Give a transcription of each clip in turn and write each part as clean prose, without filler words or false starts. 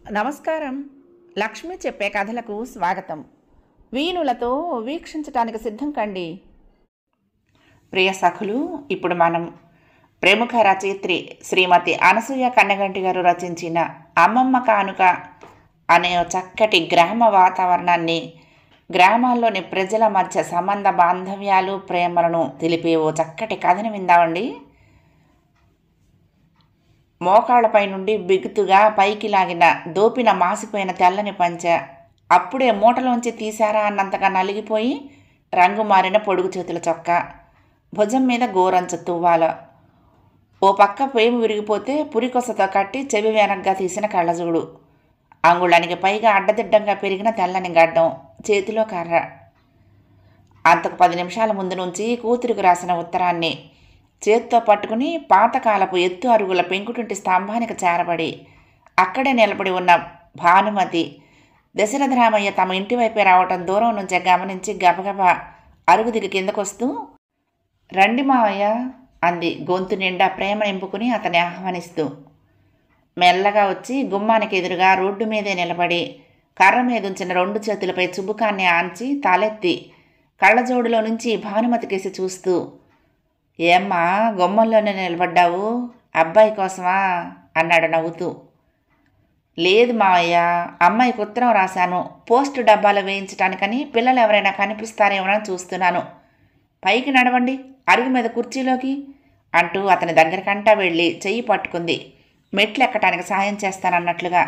నమస్కారం. లక్ష్మి చెప్పే కథలకు స్వాగతం. వీణులతో వీక్షించటానికి సిద్ధం కండి. ప్రియ సఖులు, ఇప్పుడు మనం ప్రముఖ రచయిత్రి శ్రీమతి అనసూయ కన్నగంటి గారు రచించిన అమ్మమ్మ కానుక అనే చక్కటి గ్రామ వాతావరణాన్ని, గ్రామాల్లోని ప్రజల మధ్య సంబంధ బాంధవ్యాలు, ప్రేమలను తెలిపే ఓ చక్కటి కథను విందామండి. మోకాళ్లపై నుండి బిగుతుగా పైకి లాగిన దోపిన మాసిపోయిన తెల్లని పంచె అప్పుడే మూటలోంచి తీశారా అన్నంతగా నలిగిపోయి రంగు మారిన పొడుగు చేతుల చొక్కా, భుజం మీద గోరంచ తువ్వాల, ఓ పక్క పేము విరిగిపోతే పురికొసతో కట్టి చెవి వెనగ్గా తీసిన కళ్ళజోడు, అంగుళానికి పైగా అడ్డదిడ్డంగా పెరిగిన తెల్లని గడ్డం, చేతిలో కర్ర. అంతకు 10 నిమిషాల ముందు నుంచి కూతురికి రాసిన ఉత్తరాన్ని చేత్తో పట్టుకుని పాతకాలపు ఎత్తు అరుగుల పెంకుటింటి స్తంభానికి చేరబడి అక్కడే నిలబడి ఉన్న భానుమతి దశరథరామయ్య తమ ఇంటి వైపే రావటం దూరం నుంచే గమనించి గబగబా అరుగు దిగి కిందకొస్తూ, రండి మావయ్య అంది గొంతు నిండా ప్రేమ నింపుకుని అతన్ని ఆహ్వానిస్తూ. మెల్లగా వచ్చి గుమ్మానికి ఎదురుగా రోడ్డు మీదే నిలబడి కర్ర మీదుంచిన 2 చేతులపై చుబుకాన్ని ఆంచి తలెత్తి కళ్ళజోడులో నుంచి భానుమతికేసి చూస్తూ, ఏమ్మా గుమ్మంలోనే నిలబడ్డావు, అబ్బాయి కోసమా అన్నాడు నవ్వుతూ. లేదు మావయ్య, అమ్మాయికి ఉత్తరం రాశాను, పోస్టు డబ్బాలో వేయించటానికని పిల్లలు ఎవరైనా కనిపిస్తారేమోనని చూస్తున్నాను. పైకి నడవండి, అరుగు మీద కుర్చీలోకి అంటూ అతని దగ్గరకంటా వెళ్ళి చెయ్యి పట్టుకుంది, మెట్లు ఎక్కటానికి సాయం చేస్తానన్నట్లుగా.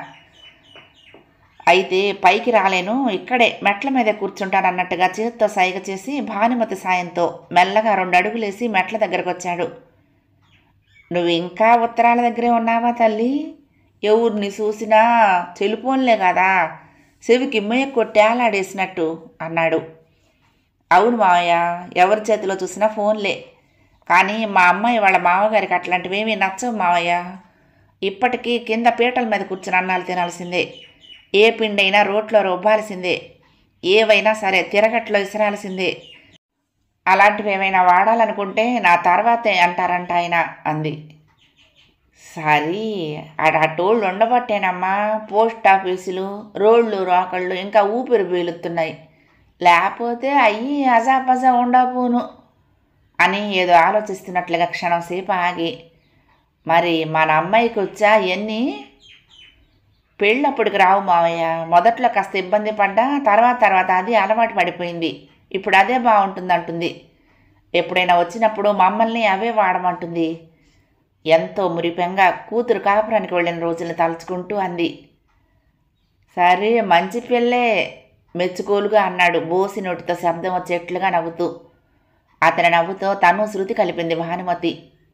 అయితే పైకి రాలేను, ఇక్కడే మెట్ల మీద కూర్చుంటానన్నట్టుగా చేతితో సైగ చేసి భానుమతి సాయంతో మెల్లగా 2 అడుగులేసి మెట్ల దగ్గరకు వచ్చాడు. నువ్వు ఇంకా ఉత్తరాల దగ్గరే ఉన్నావా తల్లి? ఎవరిని చూసినా చెలిపోన్లే కదా, చెవికి మెయ్య కొట్టేలాడేసినట్టు అన్నాడు. అవును మావయ్య, ఎవరి చేతిలో చూసినా ఫోన్లే, కానీ మా అమ్మాయి వాళ్ళ మామగారికి అట్లాంటివేమీ నచ్చవు మావయ్య. ఇప్పటికీ కింద పీటల మీద కూర్చుని అన్నాలు తినాల్సిందే, ఏ పిండైనా రోట్లో రుబ్బాల్సిందే, ఏవైనా సరే తిరగట్లో ఇసరాల్సిందే, అలాంటివి ఏమైనా వాడాలనుకుంటే నా తర్వాతే అంటారంట ఆయన అంది. సరే, అటోళ్ళు ఉండబట్టేనమ్మా పోస్ట్ ఆఫీసులు, రోళ్ళు రోకళ్ళు ఇంకా ఊపిరి పీలుతున్నాయి, లేకపోతే అయ్యి అజాపజా ఉండపోను అని ఏదో ఆలోచిస్తున్నట్లుగా క్షణం సేపు ఆగి, మరి మన అమ్మాయికి వచ్చా ఎన్ని? పెళ్ళప్పటికి రావు మావయ్య, మొదట్లో కాస్త ఇబ్బంది పడ్డా తర్వాత అది అలవాటు పడిపోయింది, ఇప్పుడు అదే బాగుంటుందంటుంది, ఎప్పుడైనా వచ్చినప్పుడు మమ్మల్ని అవే వాడమంటుంది. ఎంతో మురిపెంగా కూతురు కాపురానికి వెళ్ళిన రోజులను తలుచుకుంటూ అంది. సరే మంచి పిల్లే మెచ్చుకోలుగా అన్నాడు బోసి నోటితో శబ్దం వచ్చేట్లుగా నవ్వుతూ. అతని నవ్వుతో తను శృతి కలిపింది భానుమతి.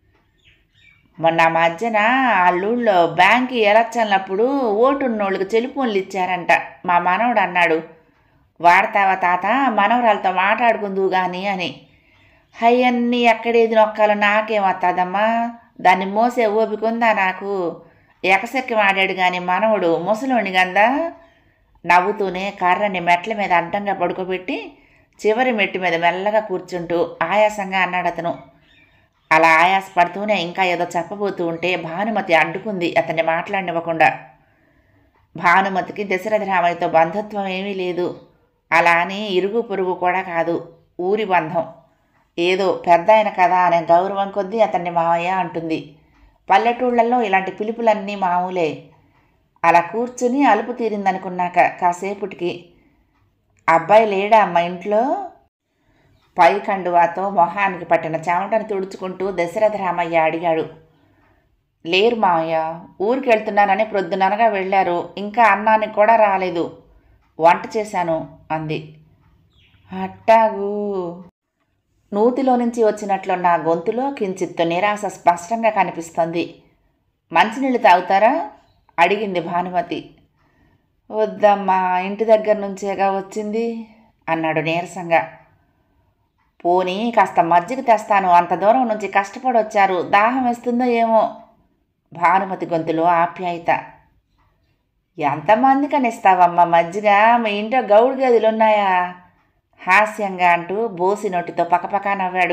మొన్న మధ్యన అల్లూళ్ళో బ్యాంకు ఎలక్షన్లప్పుడు ఓటున్నోళ్ళకి టెలిఫోన్లు ఇచ్చారంట, మా మనవడు అన్నాడు, వాడతావా తాత మనవరాలతో మాట్లాడుకుందువు కానీ అని. అన్నీ ఎక్కడేది నొక్కాలో నాకేమొస్తుందమ్మా, దాన్ని మోసే ఓపికందా నాకు, ఎకసెక్కి వాడాడు కానీ మనవడు ముసలోని గందా. నవ్వుతూనే కర్రని మెట్ల మీద అడ్డంగా పడుకోబెట్టి చివరి మెట్టు మీద మెల్లగా కూర్చుంటూ ఆయాసంగా అన్నాడు అతను. అలా ఆయాసపడుతూనే ఇంకా ఏదో చెప్పబోతూ ఉంటే భానుమతి అడ్డుకుంది అతన్ని మాట్లాడనివ్వకుండా. భానుమతికి దశరథరామయ్యతో బంధుత్వం ఏమీ లేదు, అలా అని ఇరుగు పొరుగు కూడా కాదు, ఊరి బంధం. ఏదో పెద్ద ఆయన కదా అనే గౌరవం కొద్దీ అతన్ని మావయ్య అంటుంది. పల్లెటూళ్లలో ఇలాంటి పిలుపులన్నీ మామూలే. అలా కూర్చుని అలుపు తీరిందనుకున్నాక కాసేపటికి, అబ్బాయి లేడా అమ్మ ఇంట్లో? పై కండువాతో మొహానికి పట్టిన చెమటను తుడుచుకుంటూ దశరథరామయ్య అడిగాడు. లేరు మావయ్య, ఊరికి వెళ్తున్నానని ప్రొద్దుననగా వెళ్ళారు, ఇంకా అన్నానికి కూడా రాలేదు, వంట చేశాను అంది. అట్టాగు. నూతిలో నుంచి వచ్చినట్లున్న గొంతులో కించిత్తు నిరాశ స్పష్టంగా కనిపిస్తోంది. మంచినీళ్ళు తాగుతారా అడిగింది భానుమతి. వద్దమ్మా, ఇంటి దగ్గర నుంచేగా వచ్చింది అన్నాడు నీరసంగా. పోనీ కాస్త మజ్జిగ తెస్తాను, అంత దూరం నుంచి కష్టపడి వచ్చారు, దాహం వేస్తుందో ఏమో. భానుమతి గొంతులో ఆప్యాయత. ఎంతమందికని ఇస్తావమ్మా మజ్జిగ, మీ ఇంట్లో గౌడు గదులున్నాయా హాస్యంగా అంటూ బోసి నోటితో పకపకా నవ్వాడు.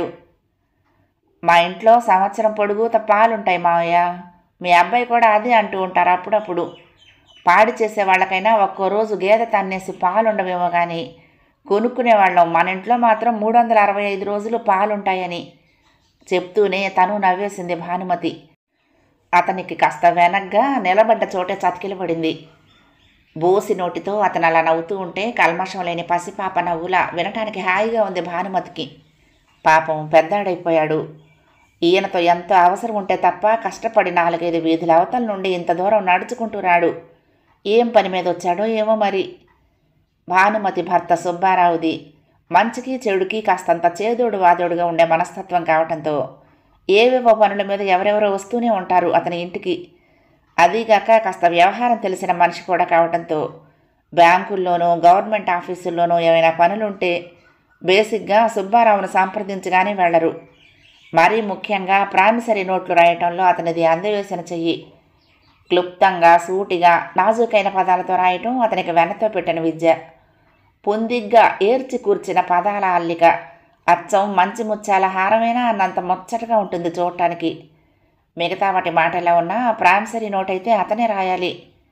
మా ఇంట్లో సంవత్సరం పొడుగుత పాలుంటాయి మావయ్య, మీ అబ్బాయి కూడా అదే అంటూ ఉంటారు అప్పుడప్పుడు. పాడి చేసే వాళ్ళకైనా ఒక్కో రోజు గేదె తన్నేసి పాలుండవేమో కానీ కొనుక్కునేవాళ్ళం, మన ఇంట్లో మాత్రం 365 రోజులు పాలుంటాయని చెప్తూనే తను నవ్వేసింది భానుమతి. అతనికి కాస్త వెనగ్గా నిలబడ్డ చోటే చతికిలబడింది. బోసి నోటితో అతను అలా నవ్వుతూ ఉంటే కల్మషం లేని పసిపాప నవ్వులా వినటానికి హాయిగా ఉంది భానుమతికి. పాపం పెద్దాడైపోయాడు. ఈయనతో ఎంతో అవసరం ఉంటే తప్ప కష్టపడి 4-5 వీధుల అవతల నుండి ఇంత దూరం నడుచుకుంటూ రాడు. ఏం పని మీద వచ్చాడో ఏమో మరి. భానుమతి భర్త సుబ్బారావుది మంచికి చెడుకి కాస్తంత చేదోడు వాదోడుగా ఉండే మనస్తత్వం కావటంతో ఏవేవో పనుల మీద ఎవరెవరో వస్తూనే ఉంటారు అతని ఇంటికి. అదీగాక కాస్త వ్యవహారం తెలిసిన మనిషి కూడా కావటంతో బ్యాంకుల్లోనూ గవర్నమెంట్ ఆఫీసుల్లోనూ ఏమైనా పనులుంటే బేసిక్గా సుబ్బారావును సంప్రదించగానే వెళ్లరు. మరీ ముఖ్యంగా ప్రామిసరీ నోట్లు రాయటంలో అతనిది అందవేసిన చెయ్యి. క్లుప్తంగా సూటిగా నాజూకైన పదాలతో రాయటం అతనికి వెనతో పెట్టిన విద్య. పొందిగ్గా ఏర్చి కూర్చిన పదాల అల్లిక అచ్చం మంచి ముత్యాల హారమైనా అన్నంత ముచ్చటగా ఉంటుంది చూడటానికి. మిగతా వాటి మాట ఎలా ఉన్నా ప్రామిసరీ నోట్ అయితే అతనే రాయాలి.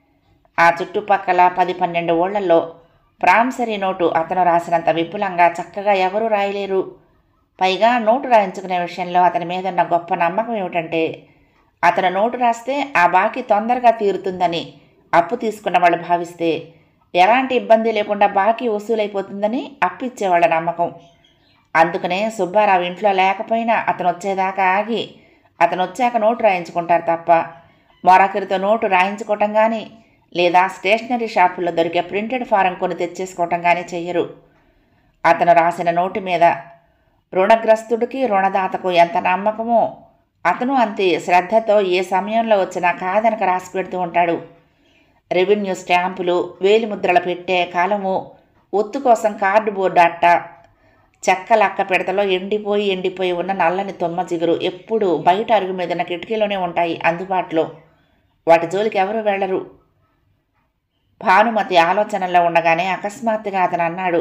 ఆ చుట్టుపక్కల 10-12 ఊళ్ళల్లో ప్రామిసరీ నోటు అతను రాసినంత విపులంగా చక్కగా ఎవరూ రాయలేరు. పైగా నోటు రాయించుకునే విషయంలో అతని మీద ఉన్న గొప్ప నమ్మకం ఏమిటంటే అతను నోటు రాస్తే ఆ బాకీ తొందరగా తీరుతుందని అప్పు తీసుకున్న వాళ్ళు భావిస్తే ఎలాంటి ఇబ్బంది లేకుండా బాకీ వసూలైపోతుందని అప్పు ఇచ్చేవాళ్ళ నమ్మకం. అందుకనే సుబ్బారావు ఇంట్లో లేకపోయినా అతను వచ్చేదాకా ఆగి అతను వచ్చాక నోటు రాయించుకుంటారు తప్ప మరొకరితో నోటు రాయించుకోవటం కానీ లేదా స్టేషనరీ షాపుల్లో దొరికే ప్రింటెడ్ ఫారం కొని తెచ్చేసుకోవటం కానీ చెయ్యరు. అతను రాసిన నోటు మీద రుణగ్రస్తుడికి రుణదాతకు ఎంత నమ్మకమో అతను అంతే శ్రద్ధతో ఏ సమయంలో వచ్చినా కాదనక రాసి పెడుతూ ఉంటాడు. రెవెన్యూ స్టాంపులు, వేలిముద్రల పెట్టే కాలము, ఒత్తు కోసం కార్డు బోర్డు అట్ట, చెక్క లక్క పెడతలో ఎండిపోయి ఉన్న నల్లని తుమ్మ జిగురు ఎప్పుడు బయట అరుగు మీదన్న కిటికీలోనే ఉంటాయి అందుబాటులో. వాటి జోలికి ఎవరు వెళ్లరు. భానుమతి ఆలోచనల్లో ఉండగానే అకస్మాత్తుగా అతను అన్నాడు,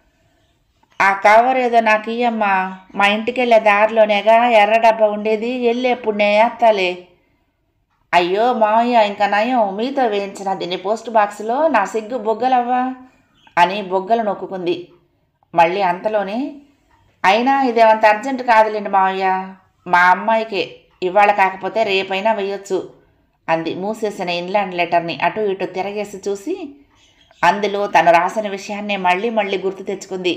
ఆ కవర్ ఏదో నాకు ఇయ్యమ్మా, మా ఇంటికెళ్ళే దారిలోనేగా ఎర్ర డబ్బా ఉండేది, వెళ్ళి ఎప్పుడు నే వేస్తాలే. అయ్యో మావయ్య, ఇంకా నయం మీతో వేయించిన దీన్ని పోస్ట్ బాక్స్లో, నా సిగ్గు బొగ్గలవ్వా అని బొగ్గలు నొక్కుంది. మళ్ళీ అంతలోనే, అయినా ఇదేమంత అర్జెంటు కాదులేండి మావయ్య, మా అమ్మాయికే, ఇవాళ కాకపోతే రేపైనా వేయొచ్చు అంది మూసేసిన ఇన్లాండ్ లెటర్ని అటు ఇటు తిరగేసి చూసి. అందులో తను రాసిన విషయాన్నే మళ్ళీ గుర్తు తెచ్చుకుంది.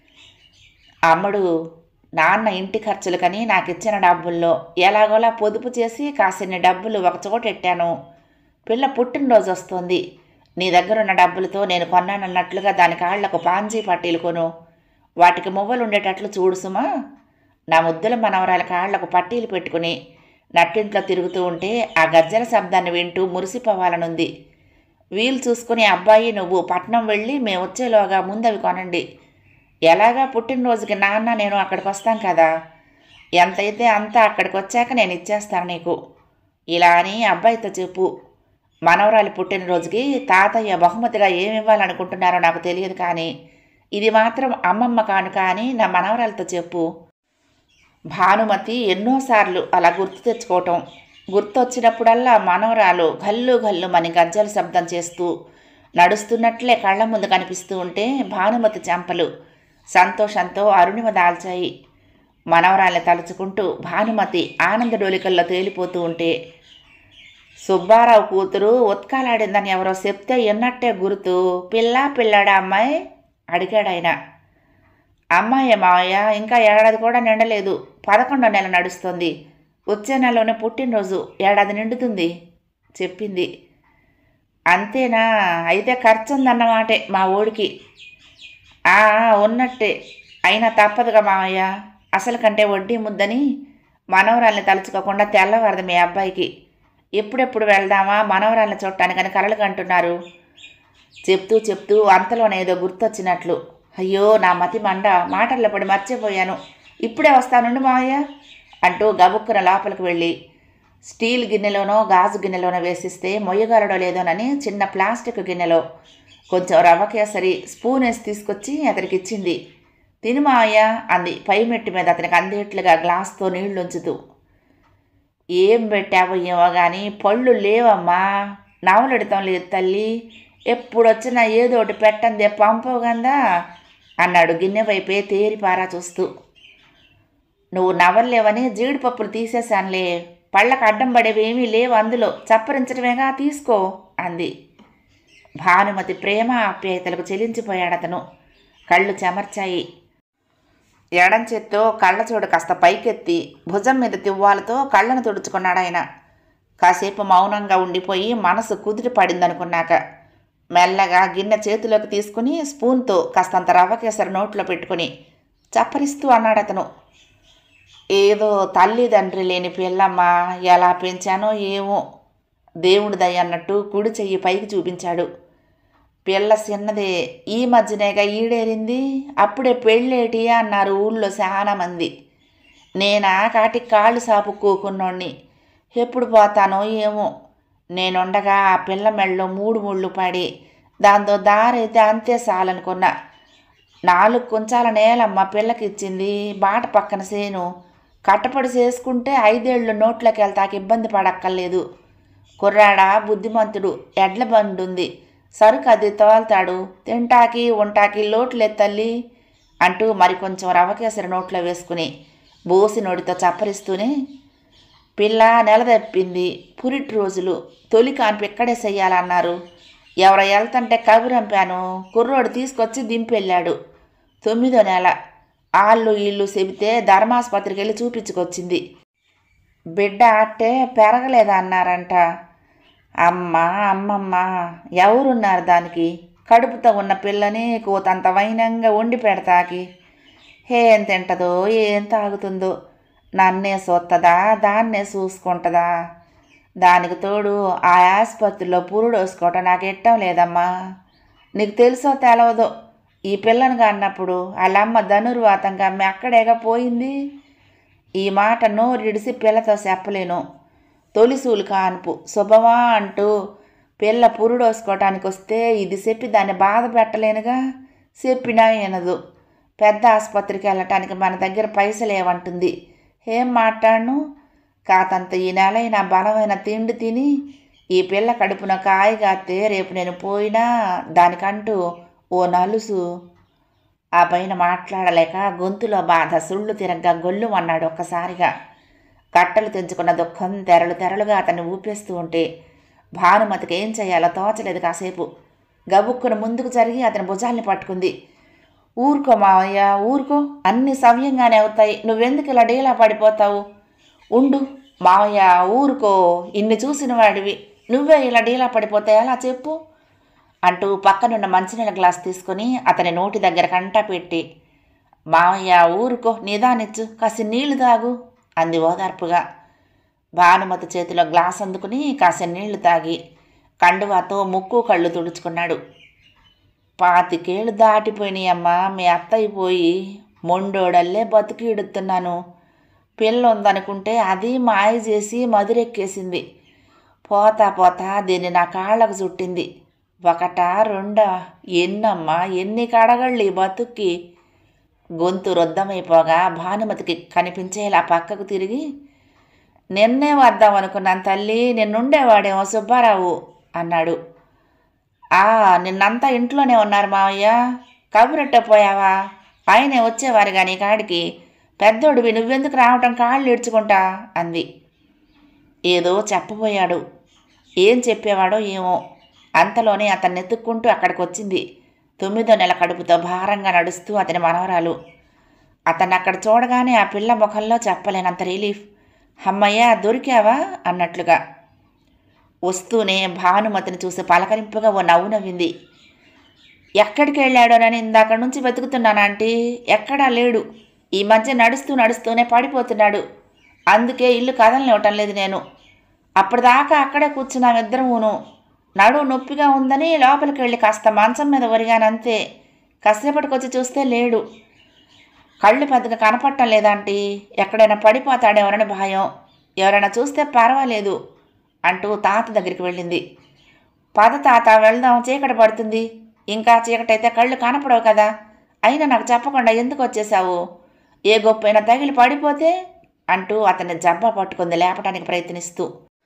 అమ్మడు నాన్న ఇంటి ఖర్చులకని నాకు ఇచ్చిన డబ్బుల్లో ఎలాగోలా పొదుపు చేసి కాసిన్ని డబ్బులు ఒకచోట పెట్టాను. పిల్ల పుట్టినరోజు వస్తుంది, నీ దగ్గరున్న డబ్బులతో నేను కొన్నానన్నట్లుగా దాని కాళ్లకు పాంజీ పట్టీలు కొను, వాటికి మువ్వలు ఉండేటట్లు చూడు సుమా. నా ముద్దుల మనవరాల కాళ్లకు పట్టీలు పెట్టుకుని నట్టింట్లో తిరుగుతూ ఉంటే ఆ గజ్జల శబ్దాన్ని వింటూ మురిసిపోవాలనుంది. వీలు చూసుకుని అబ్బాయి నువ్వు పట్నం వెళ్ళి మేము వచ్చేలోగా ముందవి కొనండి. ఎలాగా పుట్టినరోజుకి నాన్న నేను అక్కడికి వస్తాం కదా, ఎంతైతే అంత అక్కడికి వచ్చాక నేను ఇచ్చేస్తాను నీకు. ఇలా అని అబ్బాయితో చెప్పు. మనవరాలి పుట్టినరోజుకి తాతయ్య బహుమతిగా ఏమివ్వాలనుకుంటున్నారో నాకు తెలియదు, కానీ ఇది మాత్రం అమ్మమ్మ కానుక అని నా మనవరాలతో చెప్పు. భానుమతి ఎన్నోసార్లు అలా గుర్తు తెచ్చుకోవటం, గుర్తొచ్చినప్పుడల్లా మనవరాలు గల్లు మని గజ్జల శబ్దం చేస్తూ నడుస్తున్నట్లే కళ్ళ ముందు కనిపిస్తూ ఉంటే భానుమతి చెంపలు సంతోషంతో అరుణిమ దాల్చాయి. మనవరాల్ని తలుచుకుంటూ భానుమతి ఆనందడోలికల్లో తేలిపోతూ ఉంటే సుబ్బారావు కూతురు ఉత్కాలాడిందని ఎవరో చెప్తే ఎన్నట్టే గుర్తు. పిల్లాడా అమ్మాయి అడిగాడాయన. అమ్మాయే మావయ్య, ఇంకా ఏడాది కూడా నిండలేదు, 11వ నెల నడుస్తుంది, వచ్చే నెలలోనే పుట్టినరోజు, ఏడాది నిండుతుంది చెప్పింది. అంతేనా, అయితే ఖర్చు ఉందన్నమాటే మా ఊడికి. ఉన్నట్టే, అయినా తప్పదుగా మావయ్య, అసలు కంటే వడ్డీ ముద్దని మనవరాల్ని తలుచుకోకుండా తెల్లవారదు మీ అబ్బాయికి. ఎప్పుడెప్పుడు వెళ్దామా మనవరాల్ని చూడటానికని కలలు కంటున్నారు. చెప్తూ అంతలోనేదో గుర్తొచ్చినట్లు, అయ్యో నా మతి మండ, మాటల్లో పడి మర్చిపోయాను, ఇప్పుడే వస్తానుండి మావయ్య అంటూ గబుక్కున లోపలికి వెళ్ళి స్టీల్ గిన్నెలోనో గాజు గిన్నెలోనో వేసిస్తే మొయ్యగలడో లేదోనని చిన్న ప్లాస్టిక్ గిన్నెలో కొంచెం రవ్వ కేసరి స్పూన్ వేసి తీసుకొచ్చి అతనికి ఇచ్చింది. తిను మావయ్య అంది పై మెట్టి మీద అతనికి అందేట్లుగా గ్లాస్తో నీళ్లుంచుతూ. ఏం పెట్టావో ఏమో కానీ పళ్ళు లేవమ్మా, నవలెడతాం లేదు తల్లి, ఎప్పుడొచ్చినా ఏదోటి పెట్టందే పంపవుగందా అన్నాడు గిన్నె వైపే తేరిపారా చూస్తూ. నువ్వు నవల్లేవని జీడిపప్పులు తీసేశానులే, పళ్ళకు అడ్డం పడేవేమీ లేవు అందులో, చప్పరించడమేగా, తీసుకో అంది. భానుమతి ప్రేమ ఆప్యాయతలకు చెలించిపోయాడతను. కళ్ళు చెమర్చాయి. ఎడం చేత్తో కళ్ళజోడు కాస్త పైకెత్తి భుజం మీద తివ్వాలతో కళ్ళను తుడుచుకున్నాడాయన. కాసేపు మౌనంగా ఉండిపోయి మనసు కుదిరి పడిందనుకున్నాక మెల్లగా గిన్నె చేతిలోకి తీసుకుని స్పూన్తో కాస్తంత రవ్వ కేసరి నోట్లో పెట్టుకుని చప్పరిస్తూ అన్నాడతను. ఏదో తల్లిదండ్రి లేని పిల్లమ్మ, ఎలా పెంచానో ఏమో, దేవుడి దయ అన్నట్టు కుడి చెయ్యి పైకి చూపించాడు. పిల్ల చిన్నదే, ఈ మధ్యనేగా ఈడేరింది, అప్పుడే పెళ్ళేటి అన్నారు ఊళ్ళో చాలా మంది. నేనా కాటికి కాళ్ళు సాపుకోకున్నోణ్ణి, ఎప్పుడు పోతానో ఏమో. నేనుండగా ఆ పిల్ల మెళ్ళలో 3 ముళ్ళు పడి దాంతో దారైతే అంతే చాలనుకున్నా. 4 కుంచాల నేలమ్మ పిల్లకిచ్చింది, బాట పక్కన సేను, కట్టపడి చేసుకుంటే 5 ఏళ్ళు నోట్లోకి వెళ్తాక ఇబ్బంది పడక్కర్లేదు. కుర్రాడా బుద్ధిమంతుడు, ఎడ్ల బండి ఉంది, సరుకు అది తోల్తాడు, తింటాకి ఉంటాకి లోట్లే తల్లి అంటూ మరికొంచెం రవ్వకేసరి నోట్లో వేసుకుని బోసి నోడితో చప్పరిస్తూనే, పిల్ల నెలదప్పింది, పురిటి రోజులు, తొలి కాన్పు ఇక్కడే చెయ్యాలన్నారు. ఎవరో వెళ్తంటే కబురంపాను, కుర్రోడు తీసుకొచ్చి దింపెళ్ళాడు. 9వ నెల, ఆళ్ళు ఇళ్ళు చెబితే ధర్మాసుపత్రికి వెళ్ళి చూపించుకొచ్చింది. బిడ్డ అట్టే పెరగలేదా అన్నారంట. అమ్మమ్మ, ఎవరున్నారు దానికి, కడుపుతో ఉన్న పిల్లని కోతంత వైనంగా వండి పెడతాకి, ఏం తింటదో ఏం తాగుతుందో, నన్నే చూస్తుందా దాన్నే చూసుకుంటుందా, దానికి తోడు ఆ ఆసుపత్రిలో పురుడు వేసుకోవటం నాకు ఇట్టం లేదమ్మా. నీకు తెలుసో తెలవదో, ఈ పిల్లను అన్నప్పుడు వాళ్ళమ్మ ధనుర్వాతంగా అక్కడేగా పోయింది. ఈ మాట నోరిడిసి పిల్లతో చెప్పలేను. తొలిసూలు కాన్పు శుభమా అంటూ పిల్ల పురుడోసుకోవటానికి వస్తే ఇది చెప్పి దాన్ని బాధ పెట్టలేనుగా, చెప్పినా వినదు. పెద్ద ఆసుపత్రికి వెళ్ళటానికి మన దగ్గర పైసలేవంటుంది. ఏం మాట్లాడను, కాతంత ఈ నెలైనా బలమైన తిండి తిని ఈ పిల్ల కడుపున కాయగాస్తే రేపు నేను పోయినా దానికంటూ ఓ నలుసు. ఆ పైన మాట్లాడలేక గొంతులో బాధ సుళ్ళు తిరగ్గా గొల్లు అన్నాడు ఒక్కసారిగా. కట్టలు తెంచుకున్న దుఃఖం తెరలుగా అతన్ని ఊపేస్తూ ఉంటే భానుమతికి ఏం చేయాలో తోచలేదు. కాసేపు గబుక్కును ముందుకు జరిగి అతని భుజాల్ని పట్టుకుంది. ఊరుకో మావయ్య, ఊరుకో, అన్నీ సవ్యంగానే అవుతాయి, నువ్వెందుకు ఇలా డీలా పడిపోతావు, ఉండు మావయ్య, ఊరుకో, ఇన్ని చూసిన వాడివి నువ్వే ఇలా డీలా పడిపోతే ఎలా చెప్పు అంటూ పక్కనున్న మంచినీళ్ళ గ్లాస్ తీసుకుని అతని నోటి దగ్గర కంటా పెట్టి, మావయ్య ఊరుకో, నిదానిచ్చు, కాసి నీళ్లు తాగు అంది ఓదార్పుగా. భానుమతి చేతిలో గ్లాస్ అందుకుని కాసి నీళ్లు తాగి కండువాతో ముక్కు కళ్ళు తుడుచుకున్నాడు. 25 ఏళ్ళు దాటిపోయినాయమ్మా, మీ అత్తయ్య పోయి మొండోడల్లే బతికిడుతున్నాను. పిల్ల ఉందనుకుంటే అది మాయ చేసి మధురెక్కేసింది. పోతా పోతా దీన్ని నా కాళ్ళకు చుట్టింది. 1, 2 ఎన్నమ్మా, ఎన్ని కడగళ్ళు ఈ బతుక్కి. గొంతు రుద్దమైపోగా భానుమతికి కనిపించేలా పక్కకు తిరిగి, నిన్నే వద్దామనుకున్నాను తల్లి, నిన్నుండేవాడేమో సుబ్బారావు అన్నాడు. నిన్నంతా ఇంట్లోనే ఉన్నారు మావయ్య, కబురెట్టపోయావా, ఆయనే వచ్చేవారు కానీ కాడికి, పెద్దోడివి నువ్వెందుకు రావటం, కాళ్ళు ఇడ్చుకుంటా అంది. ఏదో చెప్పబోయాడు, ఏం చెప్పేవాడో ఏమో. అంతలోనే అతన్ని ఎత్తుక్కుంటూ అక్కడికి వచ్చింది 9వ నెల కడుపుతో భారంగా నడుస్తూ అతని మనవరాలు. అతన్ని అక్కడ చూడగానే ఆ పిల్ల ముఖంలో చెప్పలేనంత రిలీఫ్. అమ్మయ్య దొరికావా అన్నట్లుగా. వస్తూనే భానుమతిని చూసి పలకరింపుగా ఓ నవ్వు నవ్వింది. ఎక్కడికి వెళ్ళాడోనని ఇందాక నుంచి వెతుకుతున్నానంటీ, ఎక్కడా లేడు. ఈ మధ్య నడుస్తూనే పడిపోతున్నాడు, అందుకే ఇల్లు కదలనివ్వటం లేదు నేను. అప్పటిదాకా అక్కడే కూర్చున్నాం ఇద్దరమును. నడువు నొప్పిగా ఉందని లోపలికి వెళ్ళి కాస్త మంచం మీద ఒరిగానంతే. కాసేపటికొచ్చి చూస్తే లేడు. కళ్ళు పెద్దగా కనపడటం లేదంటీ, ఎక్కడైనా పడిపోతాడేమోనని భయం, ఎవరైనా చూస్తే పర్వాలేదు అంటూ తాత దగ్గరికి వెళ్ళింది. పద తాత వెళ్దాం, చీకటి పడుతుంది. ఇంకా చీకటైతే కళ్ళు కనపడవు కదా, అయినా నాకు చెప్పకుండా ఎందుకు వచ్చేసావు, ఏ గొప్పైనా తగిలి పడిపోతే అంటూ అతన్ని జబ్బా పట్టుకుంది లేపటానికి ప్రయత్నిస్తూ.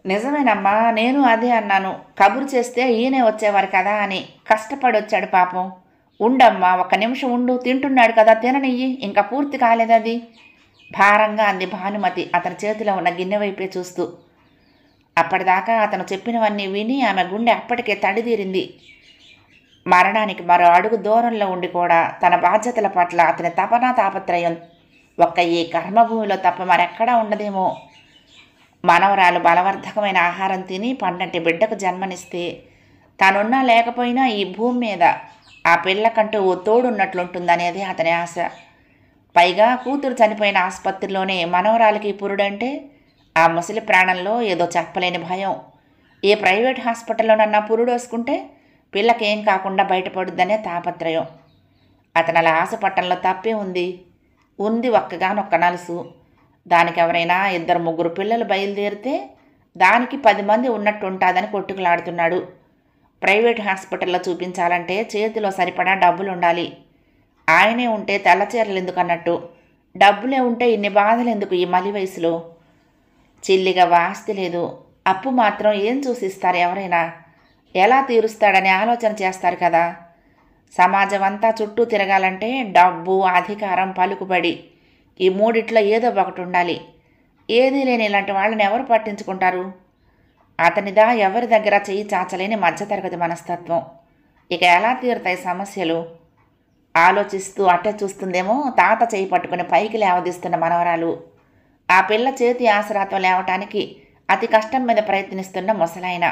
నిజమేనమ్మా, నేను అదే అన్నాను. కబురు చేస్తే ఈయనే వచ్చేవారు కదా అని. కష్టపడి వచ్చాడు పాపం. ఉండమ్మా, ఒక్క నిమిషం ఉండు, తింటున్నాడు కదా, తిననియ్యి, ఇంకా పూర్తి కాలేదది భారంగా అంది భానుమతి అతని చేతిలో ఉన్న గిన్నె వైపే చూస్తూ. అప్పటిదాకా అతను చెప్పినవన్నీ విని ఆమె గుండె అప్పటికే తడిదీరింది. మరణానికి మరో అడుగు దూరంలో ఉండి కూడా తన బాధ్యతల పట్ల అతని తపనా తాపత్రయం ఒక్క ఈ కర్మభూమిలో తప్ప మరెక్కడా ఉండదేమో. మనవరాలు బలవర్ధకమైన ఆహారం తిని పండంటి బిడ్డకు జన్మనిస్తే తానున్నా లేకపోయినా ఈ భూమి మీద ఆ పిల్లకంటూ ఓ తోడున్నట్లుంటుందనేది అతని ఆశ. పైగా కూతురు చనిపోయిన ఆసుపత్రిలోనే మనవరాలికి పురుడంటే ఆ ముసలి ప్రాణంలో ఏదో చెప్పలేని భయం. ఏ ప్రైవేట్ హాస్పిటల్లోనన్నా పురుడోసుకుంటే పిల్లకేం కాకుండా బయటపడుద్దనే తాపత్రయం. అతను అలా ఆశపట్టంలో తప్పే ఉంది. ఉంది ఒక్కగానొక్క నలుసు. దానికి ఎవరైనా 2-3 పిల్లలు బయలుదేరితే దానికి 10 మంది ఉన్నట్టు ఉంటుందని కొట్టుకులాడుతున్నాడు. ప్రైవేట్ హాస్పిటల్లో చూపించాలంటే చేతిలో సరిపడా డబ్బులుండాలి. ఆయనే ఉంటే తెల్లచీరలు ఎందుకన్నట్టు డబ్బులే ఉంటే ఇన్ని బాధలు ఎందుకు ఈ మలి వయసులో? చిల్లిగా ఆస్తి లేదు, అప్పు మాత్రం ఏం చూసిస్తారు ఎవరైనా? ఎలా తీరుస్తాడని ఆలోచన చేస్తారు కదా. సమాజం అంతా చుట్టూ తిరగాలంటే డబ్బు, అధికారం, పలుకుబడి ఈ మూడిట్లో ఏదో ఒకటి ఉండాలి. ఏదీ లేని ఇలాంటి వాళ్ళని ఎవరు పట్టించుకుంటారు? అతనిదా ఎవరి దగ్గర చెయ్యి చాచలేని మధ్యతరగతి మనస్తత్వం. ఇక ఎలా తీరుతాయి సమస్యలు? ఆలోచిస్తూ అట్టే చూస్తుందేమో తాత చేయి పట్టుకుని పైకి లేవదీస్తున్న మనవరాలు. ఆ పిల్ల చేతి ఆసరాతో లేవటానికి అతి కష్టం మీద ప్రయత్నిస్తున్న ముసలాయన.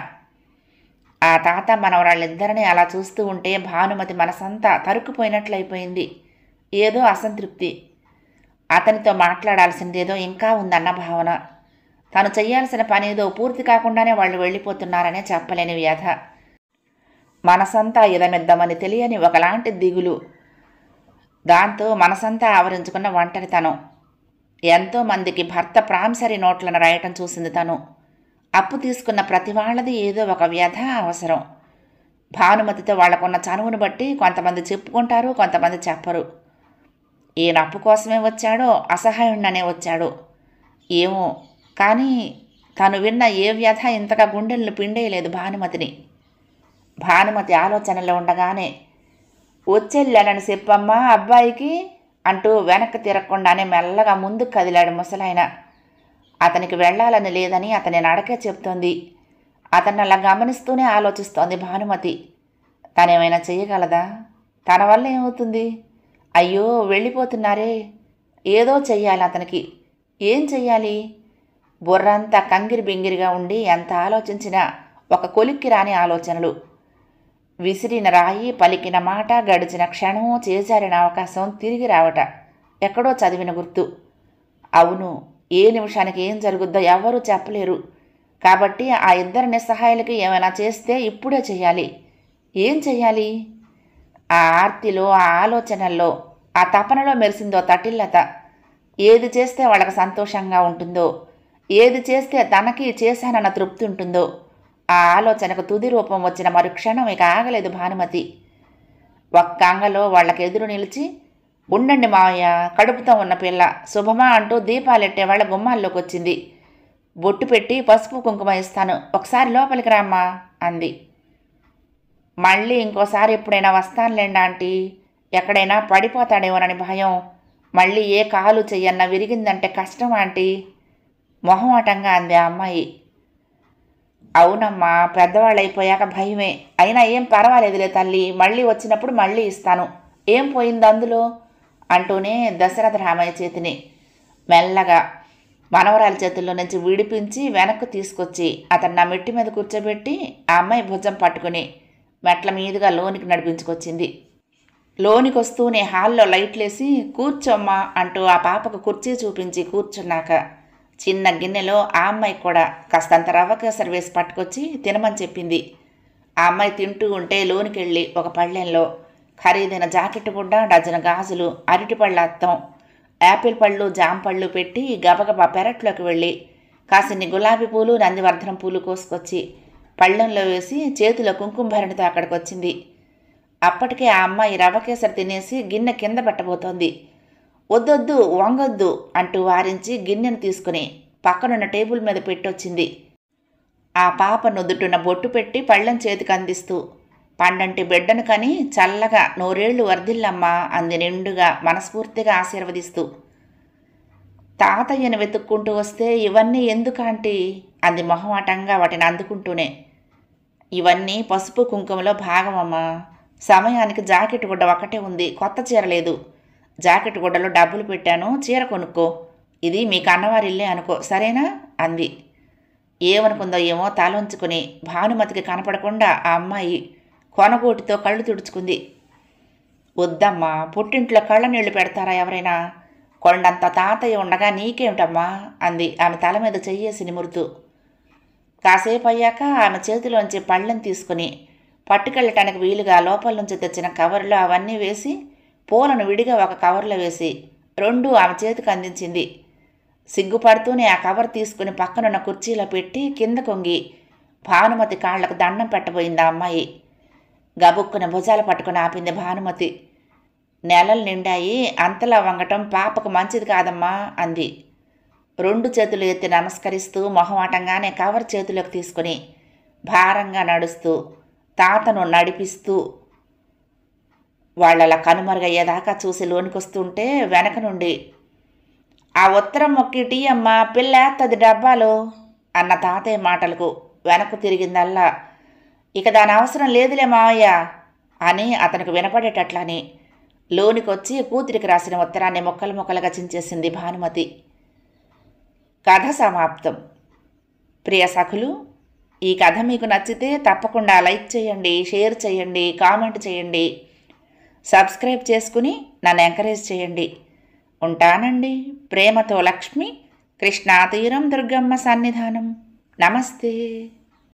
ఆ తాత మనవరాళ్ళిద్దరినీ అలా చూస్తూ ఉంటే భానుమతి మనసంతా తరుక్కుపోయినట్లయిపోయింది. ఏదో అసంతృప్తి. అతనితో మాట్లాడాల్సిందేదో ఇంకా ఉందన్న భావన. తను చెయ్యాల్సిన పనేదో పూర్తి కాకుండానే వాళ్ళు వెళ్ళిపోతున్నారనే చెప్పలేని వ్యధ. మనసంతా ఇదమిద్దామని తెలియని ఒకలాంటి దిగులు. దాంతో మనసంతా ఆవరించుకున్న ఒంటరితనం. ఎంతోమందికి భర్త ప్రామిసరీ నోట్లను రాయటం చూసింది తను. అప్పు తీసుకున్న ప్రతి వాళ్ళది ఏదో ఒక వ్యధ అవసరం. భానుమతితో వాళ్లకున్న చనువును బట్టి కొంతమంది చెప్పుకుంటారు, కొంతమంది చెప్పరు. ఈయన అప్పు కోసమే వచ్చాడో అసహాయుణ్ణనే వచ్చాడో ఏమో, కానీ తను విన్న ఏ వ్యధ ఇంతగా గుండెలను పిండేయలేదు భానుమతిని. భానుమతి ఆలోచనలో ఉండగానే వచ్చెళ్ళానని చెప్పమ్మా అబ్బాయికి అంటూ వెనక్కి తిరగకుండానే మెల్లగా ముందుకు కదిలాడు ముసలాయన. అతనికి వెళ్లాలని లేదని అతని నడకే చెప్తోంది. అతన్ని అలా గమనిస్తూనే ఆలోచిస్తోంది భానుమతి. తనేమైనా చెయ్యగలదా? తన వల్ల ఏమవుతుంది? అయ్యో వెళ్ళిపోతున్నారే. ఏదో చెయ్యాలి అతనికి. ఏం చెయ్యాలి? బుర్రంతా కంగిరి బింగిరిగా ఉండి ఎంత ఆలోచించినా ఒక కొలిక్కి రాని ఆలోచనలు. విసిరిన రాయి, పలికిన మాట, గడిచిన క్షణం, చేజారిన అవకాశం తిరిగి రావట ఎక్కడో చదివిన గుర్తు. అవును, ఏ నిమిషానికి ఏం జరుగుద్దో ఎవరూ చెప్పలేరు. కాబట్టి ఆ ఇద్దరు నిస్సహాయాలకి ఏమైనా చేస్తే ఇప్పుడే చెయ్యాలి. ఏం చెయ్యాలి? ఆ ఆర్తిలో, ఆ ఆలోచనల్లో, ఆ తపనలో మెరిసిందో తటిల్లత. ఏది చేస్తే వాళ్ళకి సంతోషంగా ఉంటుందో, ఏది చేస్తే తనకి చేశానన్న తృప్తి ఉంటుందో ఆ ఆలోచనకు తుది రూపం వచ్చిన మరుక్షణం ఇక ఆగలేదు భానుమతి. ఒక్క అంగలో వాళ్ళకి ఎదురు నిలిచి, ఉండండి మావయ్య, కడుపుతో ఉన్న పిల్ల శుభమా అంటూ దీపాలెట్టే వాళ్ళ గుమ్మాల్లోకి వచ్చింది. బొట్టు పెట్టి పసుపు కుంకుమ ఇస్తాను, ఒకసారి లోపలికి రామ్మా అంది. మళ్ళీ ఇంకోసారి ఎప్పుడైనా వస్తానులేండి ఆంటీ, ఎక్కడైనా పడిపోతాడేమోనని భయం. మళ్ళీ ఏ కాలు చెయ్యన్నా విరిగిందంటే కష్టం ఆంటీ మొహమాటంగా అంది ఆ అమ్మాయి. అవునమ్మా, పెద్దవాళ్ళు అయిపోయాక భయమే. అయినా ఏం పర్వాలేదులే తల్లి, మళ్ళీ వచ్చినప్పుడు మళ్ళీ ఇస్తాను, ఏం పోయింది అందులో అంటూనే దశరథ రామయ్య చేతిని మెల్లగా మనవరాలి చేతుల్లో నుంచి విడిపించి వెనక్కు తీసుకొచ్చి అతను నా మెట్టి మీద కూర్చోబెట్టి ఆ అమ్మాయి భుజం పట్టుకుని మెట్ల మీదుగా లోనికి నడిపించుకొచ్చింది. లోనికి వస్తూనే హాల్లో లైట్లేసి కూర్చోమ్మా అంటూ ఆ పాపకు కుర్చీ చూపించి కూర్చున్నాక చిన్న గిన్నెలో ఆ అమ్మాయి కూడా కాస్తంత రవ్వ కేసరి వేసి పట్టుకొచ్చి తినమని చెప్పింది. ఆ అమ్మాయి తింటూ ఉంటే లోనికి వెళ్ళి ఒక పళ్ళెంలో ఖరీదైన జాకెట్ గుడ్డ, డజను గాజులు, అరటిపళ్ళ అత్తం, యాపిల్ పళ్ళు, జామ పళ్ళు పెట్టి గబగబా పెరట్లోకి వెళ్ళి కాసిన్ని గులాబీ పూలు, నందివర్ధనం పూలు కోసుకొచ్చి పళ్ళెంలో వేసి చేతిలో కుంకుమ భరణితో అక్కడికి వచ్చింది. అప్పటికే ఆ అమ్మాయి రవ్వ కేసరి తినేసి గిన్నె కింద పెట్టబోతోంది. వద్దొద్దు, వంగొద్దు అంటూ వారించి గిన్నెను తీసుకుని పక్కనున్న టేబుల్ మీద పెట్టొచ్చింది. ఆ పాప నుదుటున బొట్టు పెట్టి పళ్ళెం చేతికి అందిస్తూ, పండంటి బిడ్డను కని చల్లగా నూరేళ్లు వర్ధిల్లమ్మా అంది నిండుగా మనస్ఫూర్తిగా ఆశీర్వదిస్తూ. తాతయ్యను వెతుక్కుంటూ వస్తే ఇవన్నీ ఎందుకాంటీ అంది మొహమాటంగా వాటిని అందుకుంటూనే. ఇవన్నీ పసుపు కుంకుమలో భాగమమ్మా. సమయానికి జాకెట్ గుడ్డ ఒక్కటే ఉంది, కొత్త చీర లేదు. జాకెట్ గుడ్డలో డబ్బులు పెట్టాను, చీర కొనుక్కో. ఇది మీ కన్నవారిల్లే అనుకో, సరేనా అంది. ఏమనుకుందో ఏమో తలంచుకుని భానుమతికి కనపడకుండా ఆ అమ్మాయి కొనగోటితో కళ్ళు తుడుచుకుంది. వద్దమ్మా, పుట్టింట్లో కళ్ళ నీళ్లు పెడతారా ఎవరైనా? కొండంత తాతయ్య ఉండగా నీకేమిటమ్మా అంది ఆమె తల మీద చెయ్యేసి నిమురుతూ. కాసేపు అయ్యాక ఆమె చేతిలోంచి పళ్ళెం తీసుకుని పట్టుకెళ్ళటానికి వీలుగా లోపల నుంచి తెచ్చిన కవర్లో అవన్నీ వేసి పూలను విడిగా ఒక కవర్లో వేసి రెండూ ఆమె చేతికి అందించింది. సిగ్గుపడుతూనే ఆ కవర్ తీసుకుని పక్కనున్న కుర్చీలో పెట్టి కింద కొంగి భానుమతి కాళ్లకు దండం పెట్టబోయింది ఆ అమ్మాయి. గబుక్కున భుజాలు పట్టుకుని ఆపింది భానుమతి. నెలలు నిండాయి, అంతలా వంగటం పాపకు మంచిది కాదమ్మా అంది. రెండు చేతులు ఎత్తి నమస్కరిస్తూ మొహమాటంగానే కవర్ చేతిలోకి తీసుకుని భారంగా నడుస్తూ తాతను నడిపిస్తూ వాళ్ళలా కనుమరుగయ్యేదాకా చూసి లోనికొస్తుంటే వెనక నుండి, ఆ ఉత్తరం మొక్కి టీ అమ్మా, పిల్లేత్తది డబ్బాలో అన్న తాతయ్య మాటలకు వెనక్కు తిరిగిందల్లా. ఇక దాని అవసరం లేదులే మావయ్య అని అతనికి వినపడేటట్లని లోనికొచ్చి కూతురికి రాసిన ఉత్తరాన్ని ముక్కలు ముక్కలుగా చించేసింది భానుమతి. కథ సమాప్తం. ప్రియ సఖులు, ఈ కథ మీకు నచ్చితే తప్పకుండా లైక్ చేయండి, షేర్ చేయండి, కామెంట్ చేయండి, సబ్స్క్రైబ్ చేసుకుని నన్ను ఎంకరేజ్ చేయండి. ఉంటానండి. ప్రేమతో లక్ష్మి, కృష్ణా తీరం దుర్గమ్మ సన్నిధానం. నమస్తే.